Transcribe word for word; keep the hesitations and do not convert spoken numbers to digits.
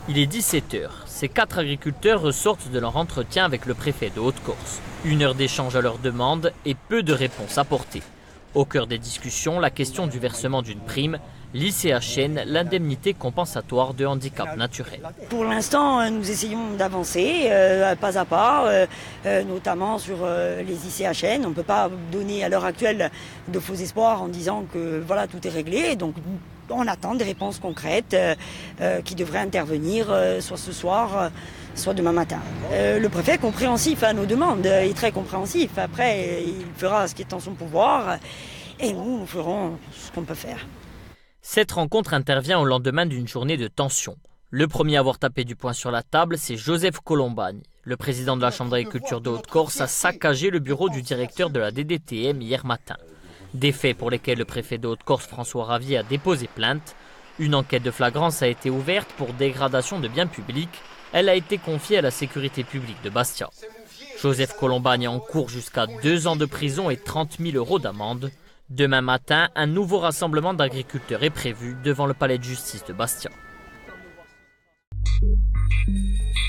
Il est dix-sept heures. Ces quatre agriculteurs ressortent de leur entretien avec le préfet de Haute-Corse. Une heure d'échange à leur demande et peu de réponses apportées. Au cœur des discussions, la question du versement d'une prime, l'I C H N, l'indemnité compensatoire de handicap naturel. Pour l'instant, nous essayons d'avancer euh, pas à pas, euh, euh, notamment sur euh, les I C H N. On ne peut pas donner à l'heure actuelle de faux espoirs en disant que voilà, tout est réglé. Donc on attend des réponses concrètes euh, euh, qui devraient intervenir euh, soit ce soir, euh, soit demain matin. Euh, le préfet est compréhensif à nos demandes, il est très compréhensif. Après, il fera ce qui est en son pouvoir et nous, nous ferons ce qu'on peut faire. Cette rencontre intervient au lendemain d'une journée de tension. Le premier à avoir tapé du poing sur la table, c'est Joseph Colombagne. Le président de la Chambre d'agriculture de Haute-Corse a saccagé le bureau du directeur de la D D T M hier matin. Des faits pour lesquels le préfet de Haute-Corse, François Ravier, a déposé plainte. Une enquête de flagrance a été ouverte pour dégradation de biens publics. Elle a été confiée à la sécurité publique de Bastia. Joseph Colombagne encourt jusqu'à deux ans de prison et trente mille euros d'amende. Demain matin, un nouveau rassemblement d'agriculteurs est prévu devant le palais de justice de Bastia.